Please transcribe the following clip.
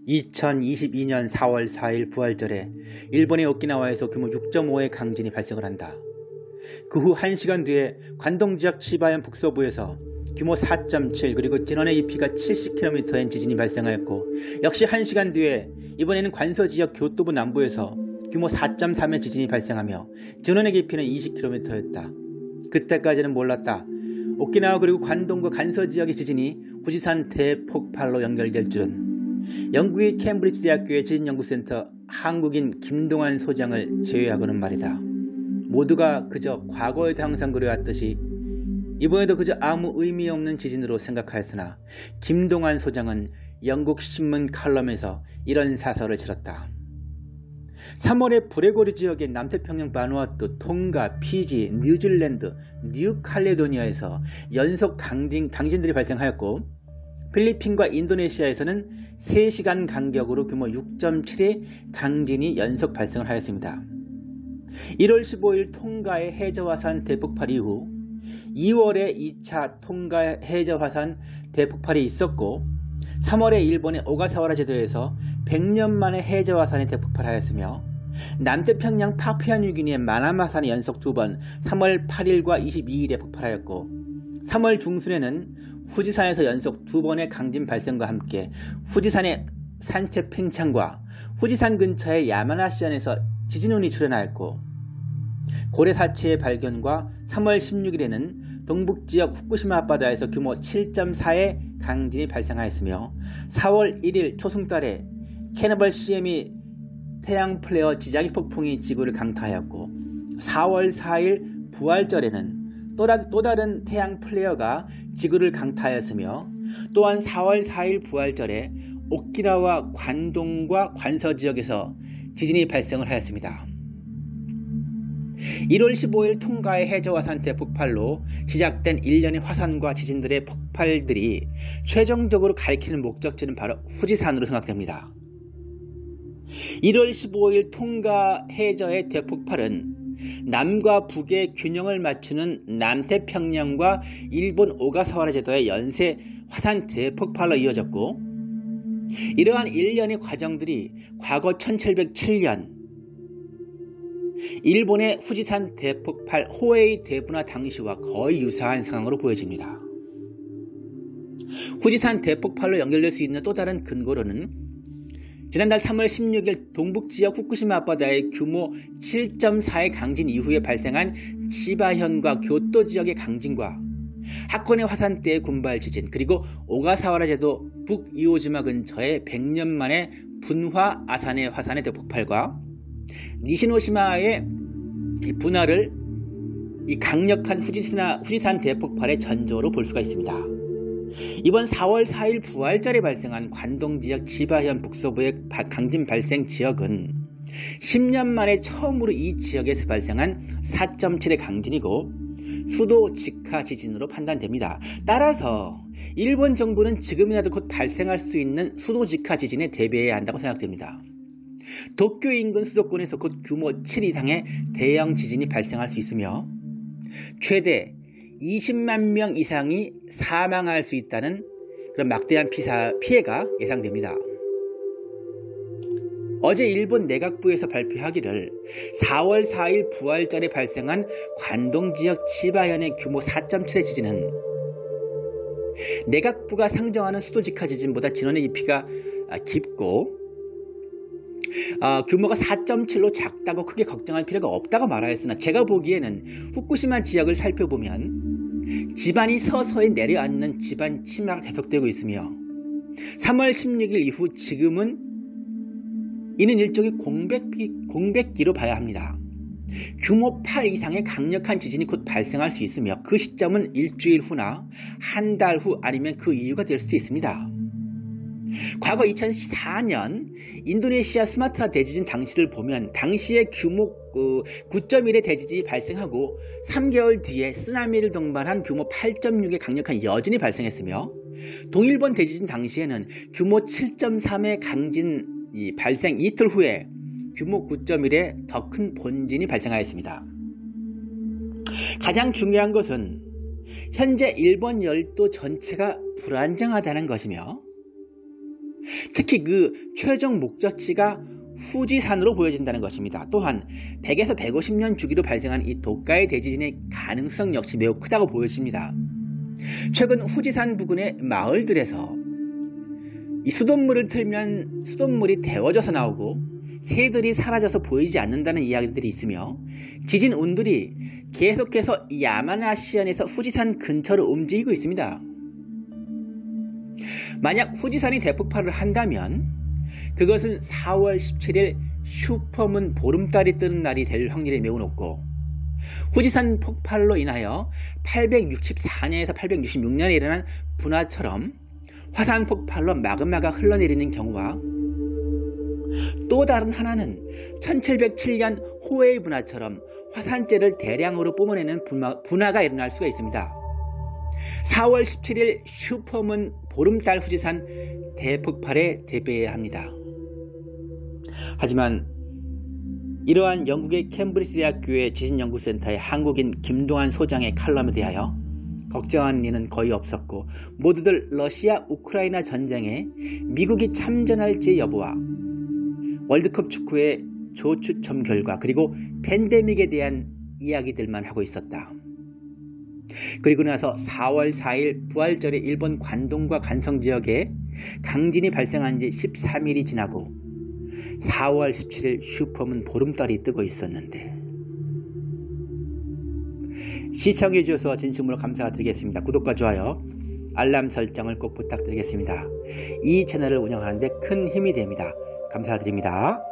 2022년 4월 4일 부활절에 일본의 오키나와에서 규모 6.5의 강진이 발생을 한다. 그 후 1시간 뒤에 관동지역 치바현 북서부에서 규모 4.7 그리고 진원의 깊이가 70km인 지진이 발생하였고, 역시 1시간 뒤에 이번에는 관서지역 교토부 남부에서 규모 4.3의 지진이 발생하며 진원의 깊이는 20km였다. 그때까지는 몰랐다. 오키나와 그리고 관동과 간서지역의 지진이 후지산 대폭발로 연결될 줄은. 영국의 캠브리지 대학교의 지진연구센터 한국인 김동환 소장을 제외하고는 말이다. 모두가 그저 과거에도 항상 그래왔듯이 이번에도 그저 아무 의미 없는 지진으로 생각하였으나, 김동환 소장은 영국 신문 칼럼에서 이런 사설을 실었다. 3월에 브레고리 지역의 남태평양 바누아투, 통가, 피지, 뉴질랜드, 뉴칼레도니아에서 연속 강진들이 발생하였고, 필리핀과 인도네시아에서는 3시간 간격으로 규모 6.7의 강진이 연속 발생을 하였습니다. 1월 15일 통가의 해저화산 대폭발 이후 2월에 2차 통가 해저화산 대폭발이 있었고, 3월에 일본의 오가사와라 제도에서 100년 만에 해저화산이 대폭발하였으며, 남태평양 파푸아뉴기니의 마나마산이 연속 2번 3월 8일과 22일에 폭발하였고, 3월 중순에는 후지산에서 연속 2번의 강진 발생과 함께 후지산의 산체 팽창과 후지산 근처의 야마나시현에서 지진운이 출현하였고, 고래사체의 발견과 3월 16일에는 동북지역 후쿠시마 앞바다에서 규모 7.4의 강진이 발생하였으며, 4월 1일 초승달에 캐너벌 CM이 태양 플레어 지자기 폭풍이 지구를 강타하였고, 4월 4일 부활절에는 또 다른 태양 플레어가 지구를 강타하였으며, 또한 4월 4일 부활절에 오키나와 관동과 관서 지역에서 지진이 발생을 하였습니다. 1월 15일 통가의 해저화산 대폭발로 시작된 일련의 화산과 지진들의 폭발들이 최종적으로 가리키는 목적지는 바로 후지산으로 생각됩니다. 1월 15일 통가 해저의 대폭발은 남과 북의 균형을 맞추는 남태평양과 일본 오가사와라 제도의 연쇄 화산 대폭발로 이어졌고, 이러한 일련의 과정들이 과거 1707년 일본의 후지산 대폭발 호에이 대분화 당시와 거의 유사한 상황으로 보여집니다. 후지산 대폭발로 연결될 수 있는 또 다른 근거로는 지난달 3월 16일 동북지역 후쿠시마 앞바다의 규모 7.4의 강진 이후에 발생한 치바현과 교토 지역의 강진과 하코네 화산대의 군발 지진, 그리고 오가사와라 제도 북이오지마 근처의 100년 만에 분화 아사네 화산의 대폭발과 니시노시마의 분화를 이 강력한 후지산 대폭발의 전조로 볼 수가 있습니다. 이번 4월 4일 부활절에 발생한 관동지역 치바현 북서부의 강진 발생 지역은 10년 만에 처음으로 이 지역에서 발생한 4.7의 강진이고, 수도 직하 지진으로 판단됩니다. 따라서 일본 정부는 지금이라도 곧 발생할 수 있는 수도 직하 지진에 대비해야 한다고 생각됩니다. 도쿄 인근 수도권에서 곧 규모 7 이상의 대형 지진이 발생할 수 있으며, 최대 20만 명 이상이 사망할 수 있다는 그런 막대한 피해가 예상됩니다. 어제 일본 내각부에서 발표하기를 4월 4일 부활절에 발생한 관동지역 치바현의 규모 4.7의 지진은 내각부가 상정하는 수도직하 지진보다 진원의 깊이가 깊고 규모가 4.7로 작다고 크게 걱정할 필요가 없다고 말하였으나, 제가 보기에는 후쿠시마 지역을 살펴보면 지반이 서서히 내려앉는 지반 침하가 계속되고 있으며, 3월 16일 이후 지금은 이는 일종의 공백기로 봐야 합니다. 규모 8 이상의 강력한 지진이 곧 발생할 수 있으며, 그 시점은 일주일 후나 한 달 후 아니면 그 이후가 될 수도 있습니다. 과거 2004년 인도네시아 스마트라 대지진 당시를 보면 당시의 규모 9.1의 대지진이 발생하고 3개월 뒤에 쓰나미를 동반한 규모 8.6의 강력한 여진이 발생했으며, 동일본 대지진 당시에는 규모 7.3의 강진 발생 이틀 후에 규모 9.1의 더 큰 본진이 발생하였습니다. 가장 중요한 것은 현재 일본 열도 전체가 불안정하다는 것이며, 특히 그 최종 목적지가 후지산으로 보여진다는 것입니다. 또한 100에서 150년 주기로 발생한 이 도카이 대지진의 가능성 역시 매우 크다고 보여집니다. 최근 후지산 부근의 마을들에서 이 수돗물을 틀면 수돗물이 데워져서 나오고 새들이 사라져서 보이지 않는다는 이야기들이 있으며 지진 운들이 계속해서 야마나시현에서 후지산 근처로 움직이고 있습니다. 만약 후지산이 대폭발을 한다면 그것은 4월 17일 슈퍼문 보름달이 뜨는 날이 될 확률이 매우 높고, 후지산 폭발로 인하여 864년에서 866년에 일어난 분화처럼 화산 폭발로 마그마가 흘러내리는 경우와, 또 다른 하나는 1707년 호에이 분화처럼 화산재를 대량으로 뿜어내는 분화가 일어날 수가 있습니다. 4월 17일 슈퍼문 보름달 후지산 대폭발에 대비해야 합니다. 하지만 이러한 영국의 캠브리지 대학교의 지진연구센터의 한국인 김동환 소장의 칼럼에 대하여 걱정하는 이는 거의 없었고, 모두들 러시아 우크라이나 전쟁에 미국이 참전할지 여부와 월드컵 축구의 조추첨 결과, 그리고 팬데믹에 대한 이야기들만 하고 있었다. 그리고 나서 4월 4일 부활절에 일본 관동과 간성 지역에 강진이 발생한 지 13일이 지나고 4월 17일 슈퍼문 보름달이 뜨고 있었는데, 시청해 주셔서 진심으로 감사드리겠습니다. 구독과 좋아요, 알람 설정을 꼭 부탁드리겠습니다. 이 채널을 운영하는 데 큰 힘이 됩니다. 감사드립니다.